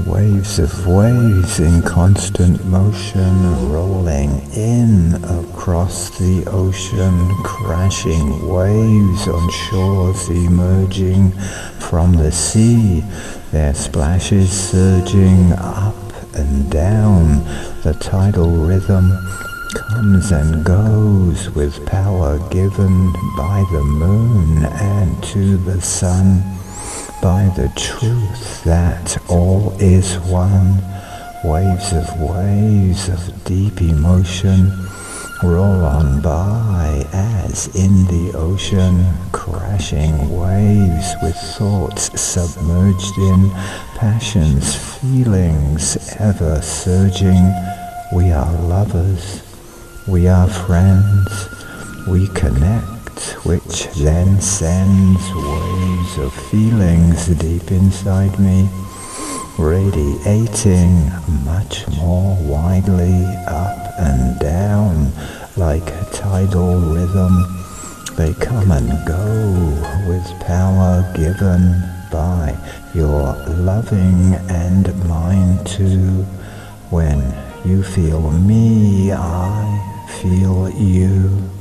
Waves of waves in constant motion, rolling in across the ocean, crashing waves on shores emerging from the sea, their splashes surging up and down. The tidal rhythm comes and goes with power given by the moon and to the sun, by the truth that all is one. Waves of deep emotion roll on by as in the ocean, crashing waves with thoughts submerged in passions, feelings ever surging. We are lovers, we are friends, we connect, which then sends waves of feelings deep inside me, radiating much more widely up and down like a tidal rhythm. They come and go with power given by your loving and mine too. When you feel me, I feel you.